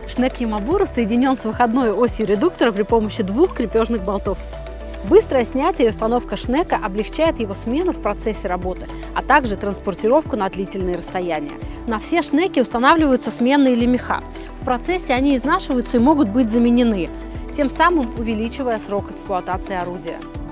Шнек Ямабура соединен с выходной осью редуктора при помощи двух крепежных болтов. Быстрое снятие и установка шнека облегчает его смену в процессе работы, а также транспортировку на длительные расстояния. На все шнеки устанавливаются сменные лемеха. В процессе они изнашиваются и могут быть заменены, тем самым увеличивая срок эксплуатации орудия.